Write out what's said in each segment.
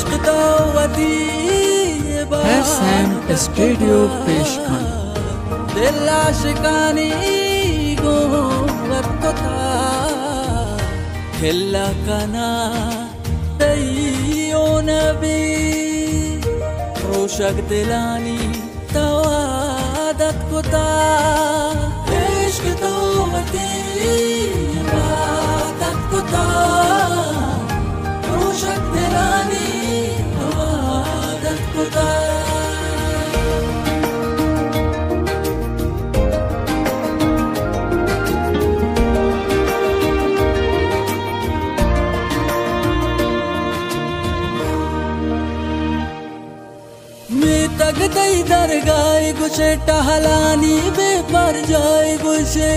इश्क दावती SM studio पेशकन दिल आशिकानी गोवत्ता खिल्ला कना तैयो नबी रोशक दिलानी तवादत कुता इश्क दावती बादत कुता रोशक दिलानी तवादत कुता तगदई दरगाह गुशे टहलानी बेपर जाए गुशे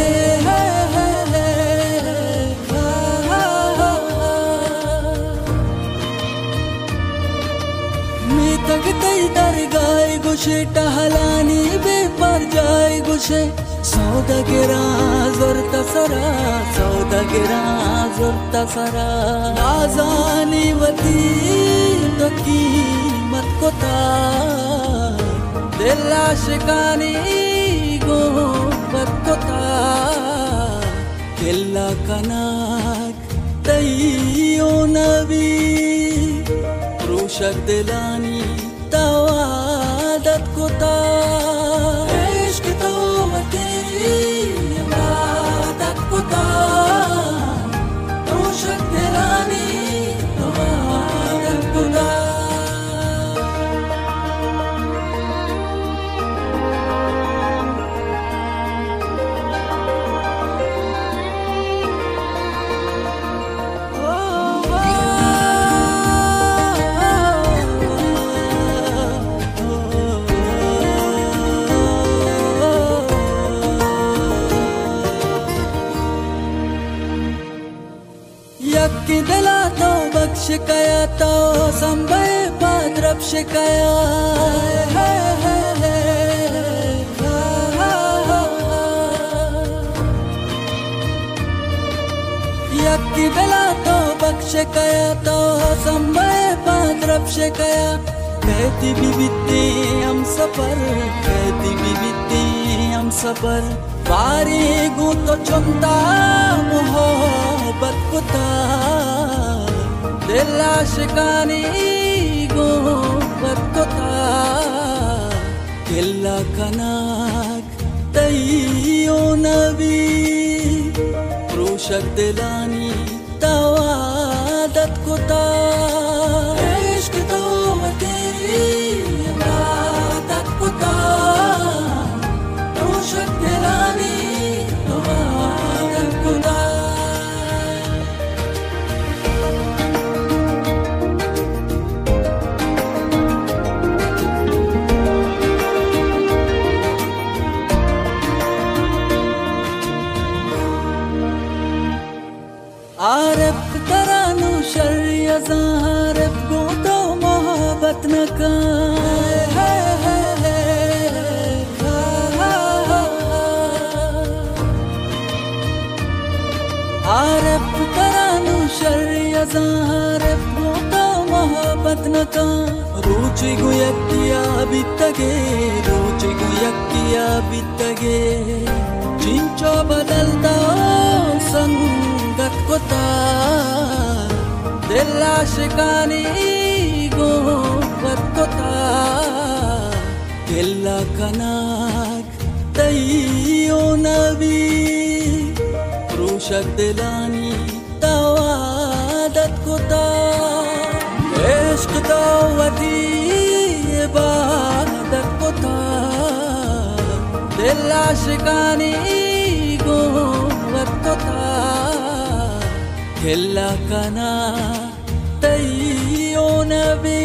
मैं तगदई दरगाह गुशे टहलानी बेपर जाए गुशे सौदागिरा ज़ुरता सरा सौदागिरा ज़ुरता सरा आज़ानी वती तो कीमत कोता दिल आशिकानी गोवत्ता खिल्ला कनाक तैयो नबी रोशक दिलानी तवादत कुता इश्क दावती बादत कुता रोशक दिलानी तवादत कुता यक्की दिला तो बख्श कया तो संभय पाद्रब शिकया यक्की दिला तो बख्श कया तो संभय पाद्रब शिकया कहती बीबीती हम सफर कहती बीबीती हम सफर बारी गु तो चुनता मोहब्बत कुता दिल आशिकानी गोवत्ता खिल्ला कनाक तैयो नबी रोशक दिलानी तवादत कुता इश्क दावती बादत कुता रोशक दिलानी तवादत कुता आरब तरानु शर्या ज़ारब को तो मोहब्बत न का आरब तरानु शर्या ज़ारब को तो मोहब्बत न का रुचि गुयक्किया बितगे रुचि गुयक्किया बितगे चिंचो बदलता संगत कुता दिल आशिकानी गोवत्ता खिल्ला कनाक तैयो नबी रोशक दिलानी तवादत कुता इश्क दावती बादत कुता दिल आशिकानी गोवत्ता खिल्ला कना तैयो नबी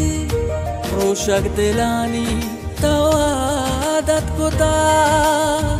रोशक दिलानी तवादत कुता